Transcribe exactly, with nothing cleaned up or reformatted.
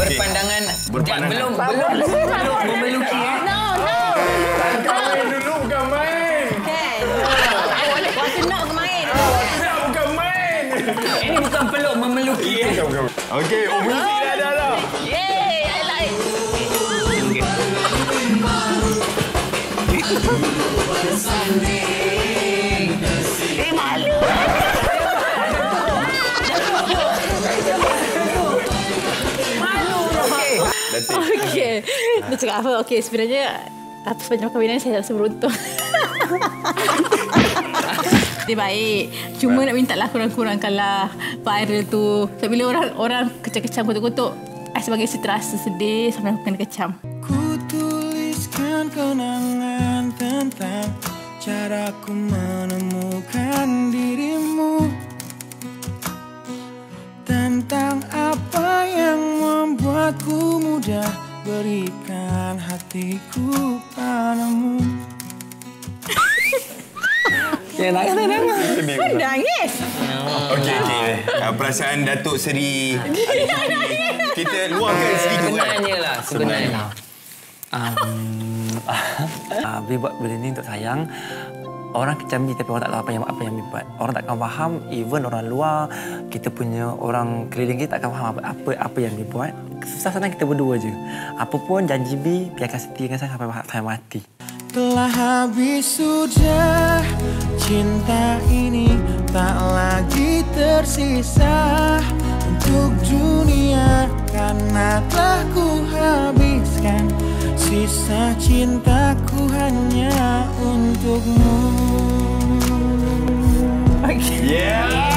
Berpandangan. Berpandangan. Belum, belum, belum memeluki. Eh? No, no. Main dulu bukan main. Kan? Waktu nak ke main. Tidak, bukan main. Ini bukan peluk, memeluki. Eh? Okey, oh muzik dah ada dah. Yeay, I like. Eh, malu. Okey. Dia cakap apa? Okey, sebenarnya atas sepanjang perkahwinan saya rasa beruntung. Dia baik. Cuma nak minta lah kurang-kurangkanlah viral tu. So, bila orang orang kecam-kecam kutuk-kutuk, saya sebagai isteri terasa sedih sampai aku kena kecam. Ku tuliskan kenangan tentang caraku menemukan dirimu, tentang apa yang membuatku mudah berikan hatiku padamu. Ya, nangis, nangis. Nangis? Okey, okey. Uh, perasaan Datuk Seri. Kita luahkan sedikit kan. Sebenarnya lah, sebenarnya. Um, uh, Bi buat benda ni untuk sayang. Orang kecam Bi tapi orang tak tahu apa yang apa yang Bi buat. Orang takkan faham, even orang luar, kita punya orang keliling kita takkan faham apa apa, apa yang Bi buat. Susah senang kita berdua je. Apa pun janji Bi, Bi akan setia dengan saya sampai sampai mati. Telah habis sudah cinta ini, tak lagi tersisa untuk dunia, karena telah ku habiskan sisa cintaku hanya untukmu. Okay. Yeah.